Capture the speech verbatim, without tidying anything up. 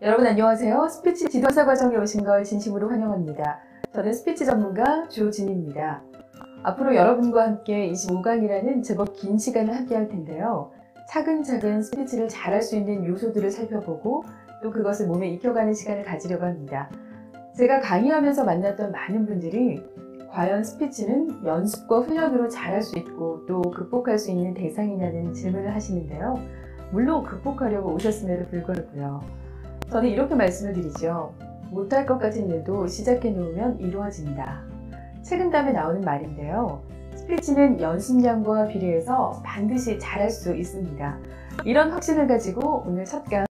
여러분 안녕하세요. 스피치 지도사 과정에 오신 걸 진심으로 환영합니다. 저는 스피치 전문가 조진입니다. 앞으로 여러분과 함께 이십오 강이라는 제법 긴 시간을 함께 할 텐데요. 차근차근 스피치를 잘할 수 있는 요소들을 살펴보고 또 그것을 몸에 익혀가는 시간을 가지려고 합니다. 제가 강의하면서 만났던 많은 분들이 과연 스피치는 연습과 훈련으로 잘할 수 있고 또 극복할 수 있는 대상이냐는 질문을 하시는데요. 물론 극복하려고 오셨음에도 불구하고요. 저는 이렇게 말씀을 드리죠. 못할 것 같은 일도 시작해 놓으면 이루어진다. 책임감에 나오는 말인데요. 스피치는 연습량과 비례해서 반드시 잘할 수 있습니다. 이런 확신을 가지고 오늘 첫 강